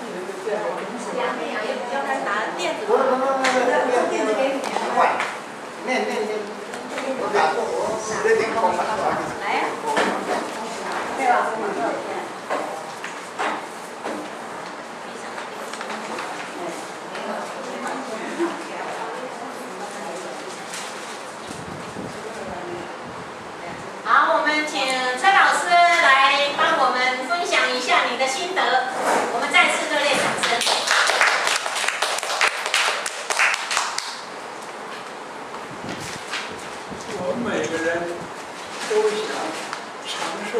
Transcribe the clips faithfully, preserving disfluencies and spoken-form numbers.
两面也不要再拿垫子。 不不不不不，垫子给你。快，面面面。我打过，我这顶光板。 来呀。对吧？好，我们请崔老师来帮我们分享一下你的心得。我们再次热烈掌声。 我们每个人都想长寿，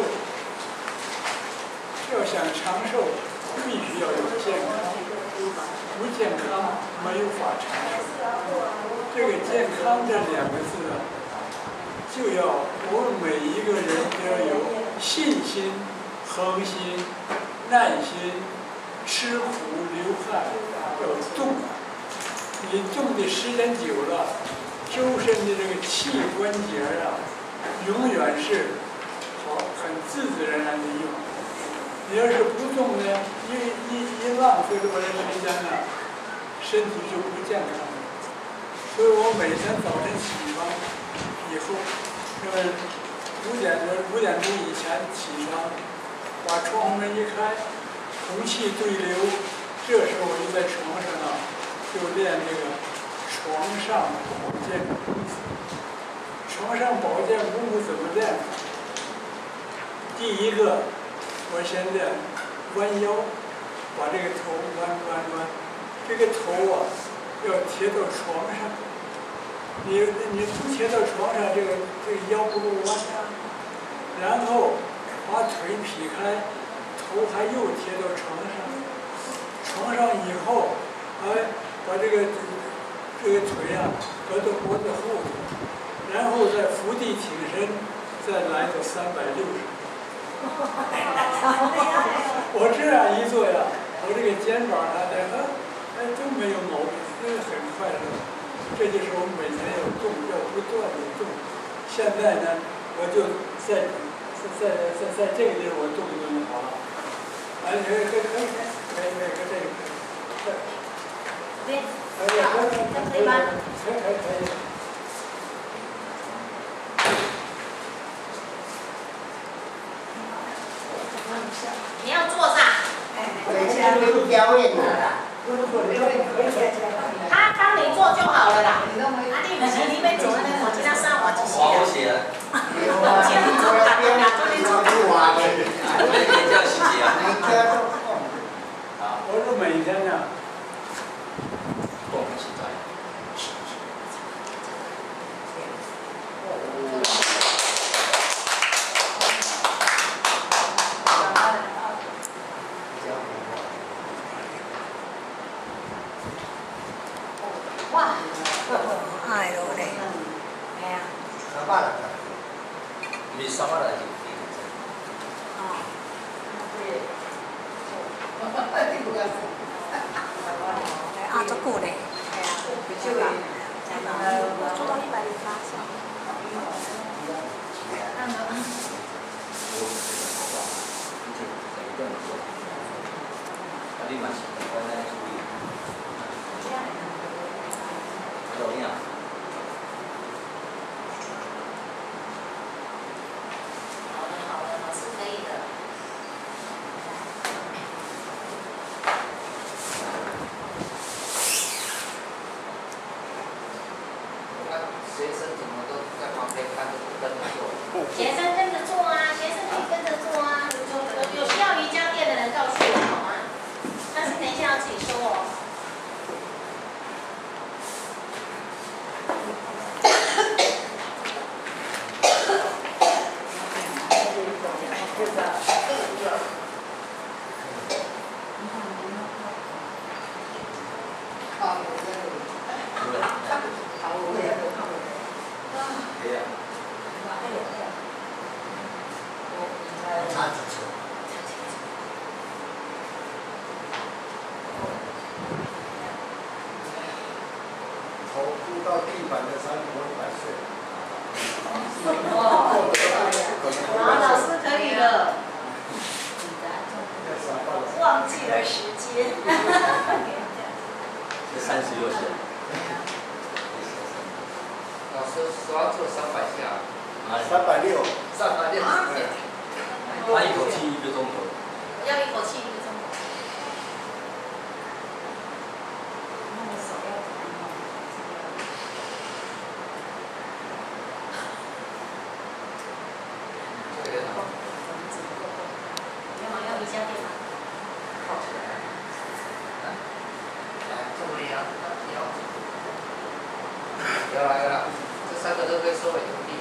要想长寿，必须要有健康，不健康没有法长寿。这个健康这两个字呢，就要我们每一个人都要有信心、恒心、耐心，吃苦流汗，要动。你动的时间久了，周身的这个器官节啊，永远是好很自自然然的用。你要是不动呢，一一一浪费多长时间呢，身体就不健康了。所以我每天早晨起床以后，那么五点多五点钟以前起床，把窗户门一开，空气对流，这时候我就在床上啊，就练这个床上保健功夫。床上保健功夫怎么练？第一个，我先练弯腰，把这个头弯弯弯，这个头啊要贴到床上。你你不贴到床上，这个这个腰不够弯啊。然后把腿劈开，头还又贴到床上。床上以后，哎，把这个这个腿啊搁到脖子后头，然后再伏地挺身，再来个三百六十。我这样一做呀，我这个肩膀啊，这个哎都没有毛病，真的很快乐。这就是我们每天要动，要不断的动。现在呢，我就在在在在这个地方我动一动就好了。哎，可以可以可以可以可以可以这个。 对。 可以可以可以吗？可以可以可以。 你要坐上。 等一下没表演了啦。 他帮你做就好了啦。啊，你不是你要做那个，我今天上午就写。 我写了。 今天做打工啦，昨天做打工啦。 我每天叫洗洁啊。 啊，我是每天呢， 动起来。 哇，哎呦嘞，哎呀， 三百了。 你三百来斤。 哦，对，啊，足久嘞，哎呀，就啦，做到一百零八岁。嗯嗯。 啊，你嘛是我咱注意。怎么样？ 好的好的，老师可以的。 学生怎么都在旁边看着跟着做？ 学生跟着做啊，学生可以跟着做啊。有有有需要瑜伽垫的人告诉我好吗？但是等一下要自己收哦。 对呀。 差几次？头部到地板的三国一百岁。 好，老师可以了。忘忘记了时间。 这三十六下。 老师说要做三百下。 三百六。 三百六十下。 他一口气一个钟头。 要一口气一个钟头。 这个好。 要吗？要瑜伽垫吗？ 靠起来。来，这么样，有。有了有了，这三个都可以收尾用力。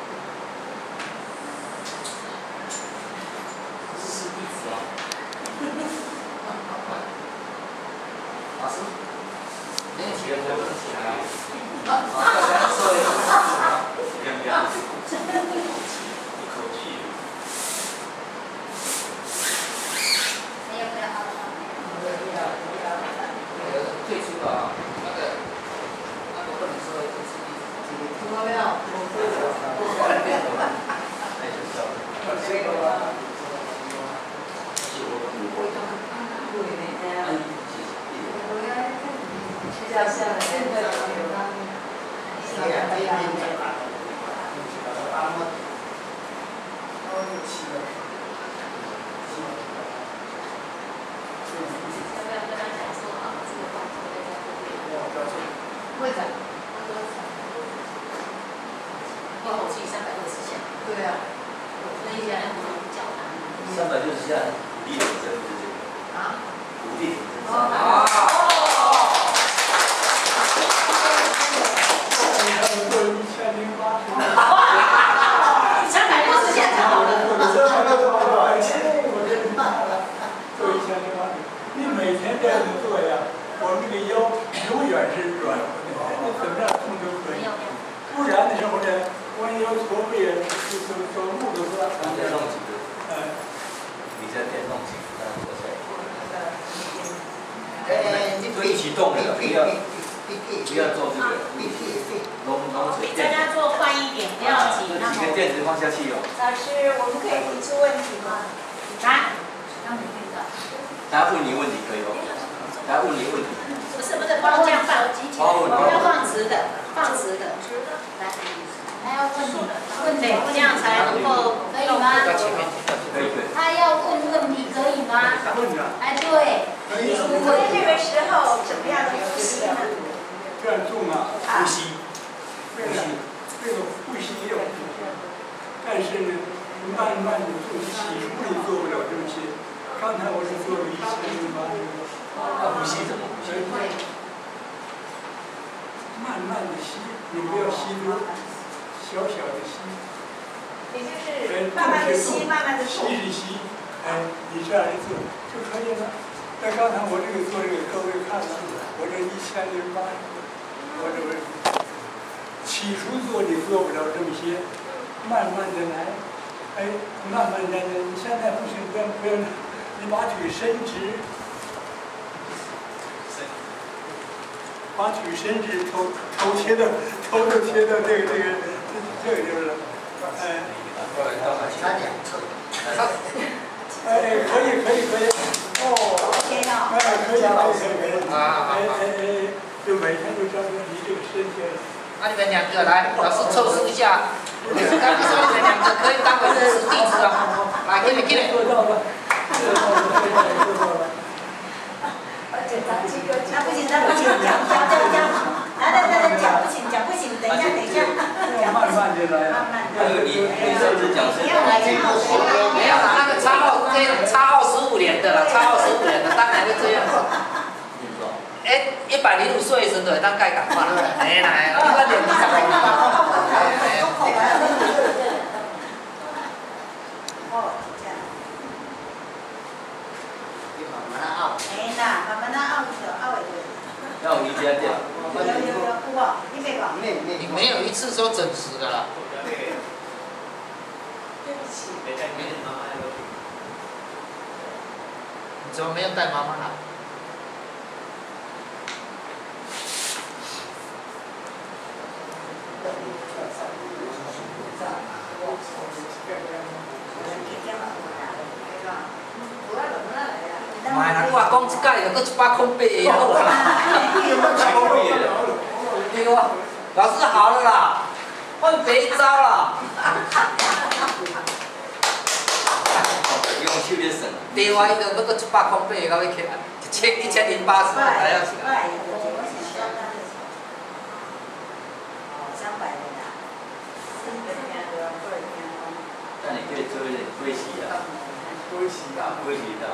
是弟子啊。老师，没有起来就不能起来啊。啊，大家收尾。 这样这样。一口气。 没有没有好了。 那个退出了啊，那个那个不能收尾，就是弟子。 听到没有？ 太搞笑了。 睡觉下来，现在有他。 要不要跟他讲说啊？这个动作在在后面。 会的。 一口气三百六十下。 对啊。 那一下要教他。 三百六十下，鼓励挺身是这个。 啊？ 鼓励挺身。 啊！ 一千零八十。 三百六十下才好了。 做一千零八十，你每天这样子做呀，我们这个腰永远是软的，你怎么样痛都可以。不然的时候呢，弯腰驼背啊，就走走路都不大方便。 再弄几个。 嗯。 你再再弄几个，让我再。 哎， 就一起动的，不要不要做这个。弄弄比大家做快一点，不要急。 那几个垫子放下去哦。 老师，我们可以提出问题吗？ 来，让你听到。 他问你问题可以哦。他问你问题。 不是不是，不能这样放，要放直的，放直的。来，还要问问对，这样才能够可以吗？ 可以可以。 他要问问题可以吗？ 问着。 哎，对。 你在这个时候怎么样的呼吸呢？ 这样重啊， 呼吸。 这个这个呼吸也有呼吸，但是呢，慢慢的做起步你做不了这些。刚才我是做了一千零八十个。 那呼吸怎么呼吸？ 慢慢的吸，你不要吸多，小小的吸。 也就是慢慢的吸，慢慢的吸是吸，哎，你这样一做就可以了。那刚才我这个做这个，各位看了，我这一千零八十个，我这个起初做你做不了这么些，慢慢的来，哎，慢慢的来，你现在不行，不要不要，你把腿伸直。把腿伸直，头头贴到头都贴到这个这个这个地方了，哎。 差两侧。 哎，可以可以可以。哦。 OK 了。 哎，可以可以可以。 啊。 哎哎哎，就每天都这样，你这个身体。 那你们两个来，老师测试一下。刚刚说你们两个可以当我的弟子啊，来，给你给你。 做到了。做到了，做到了。 紧张几个，啊不行，那不行，讲讲讲讲，来来来来讲不行，讲不行，等一下等一下， 慢慢的来。 慢慢的。 那个你你上次讲是。 要来讲。 没有啦，那个差二这差二十五年的了，差二十五年的，当然会这样子。哎，一百零五岁时的，当该赶快。哎来，你快点，你赶快。 哦，这样。 慢慢拗。 哎呐，慢慢的拗着，拗下去。 那我瑜伽垫。 有有有，有哦，你别讲。 你没有一次说整十的了。 对不起。 你怎么没有带妈妈来？ 等哎呀，我讲一届就搁一百空八个好啦。对啊，老师好了啦，换别招啦。 用手咧算。 对啊，伊就要搁一百空八个，到尾起来一千一千零八十才要起来。 三百的啦， 但你可以做一点龟息啊， 多洗啊， 龟息到。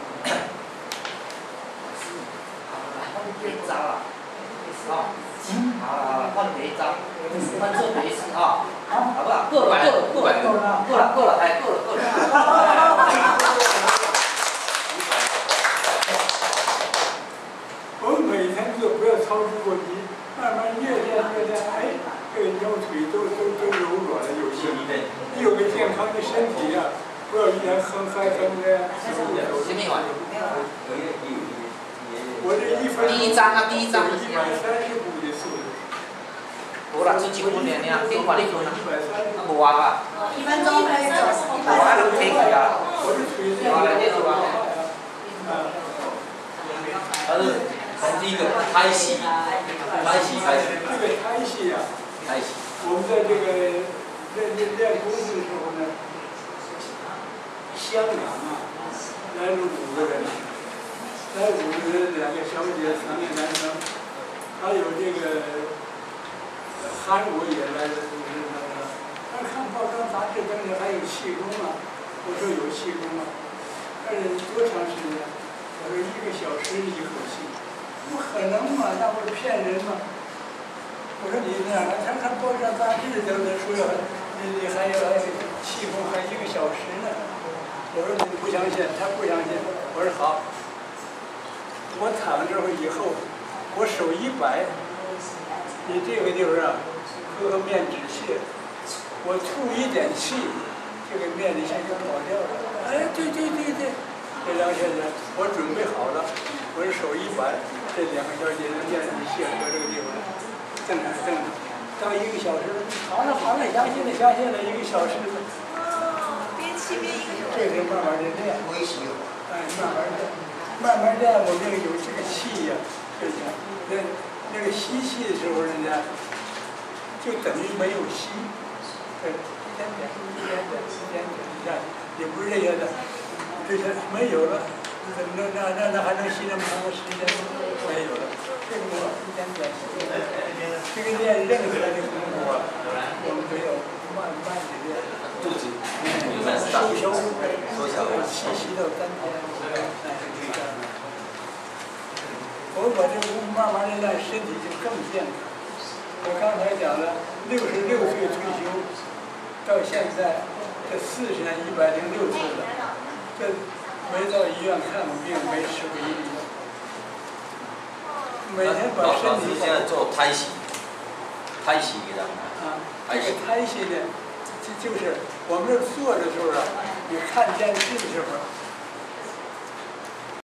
别招啦，好，好了好了，换别招，换做别事啊，好不好？够了够了够了够了够了够了，哎够了够了。 我们每天就不要超出过你，慢慢越练越练，哎，这个腰腿都都都柔软了，有劲。你有个健康的身体呀、啊，不要一天哼嗨哼的。 什么玩意？ 我这一分。 第一章啊，第一章。 一百三十步的速度。 无啦，出一分尔尔，顶看你分啊，无啊。 一分钟一百三十，一无啊，就提起啊。 我是属于这啊，来，你做啊。 他是从第一个胎息，胎息开始。 这个胎息呀， 胎息。 我们在这个练练练功的时候呢，香港啊，来了五个人，来五个人，两个小姐，三个男生，还有这个韩国也来了五个人来了。他看报章杂志登的还有气功啊，我说有气功啊，但是多长时间？我说一个小时一口气，不可能嘛，那不是骗人吗？我说你那样，他看报章杂志都能说要你你还有还有气功还一个小时呢。我说你不相信，他不相信。我说好，我躺这会以后，我手一摆，你这个地方啊，喝面止泻，我吐一点气，这个面里先就跑掉了。哎，对对对对。这梁先生，我准备好了，我手一摆，这两个小姐姐面里泻到这个地方，正常正常，到一个小时，好了好了，相信了相信了，一个小时。 边吃边一个。 这是慢慢的练， 微吸有。 哎，慢慢练，慢慢练，我们这个有这个气呀、啊，这个那那个吸气的时候，人家就等于没有吸，对，一点点一点点一点点一下，也不是这些的。这些没有了，那那那那还能吸那么长的时间？没有了，这个我一点点，这个练任何的功夫啊，我们都要慢慢的练。 肚子， 收小腹， 收小腹， 气息到丹田，哎，这样。我把这个功夫慢慢的练，身体就更健康。我刚才讲了，六十六岁退休，到现在这四十年一百零六次了。这没到医院看过病，没吃过一粒药。每天把身体。 现在做胎息，胎息给他们。 啊，这个胎息呢，就就是我们这坐的时候啊，你看电视的时候，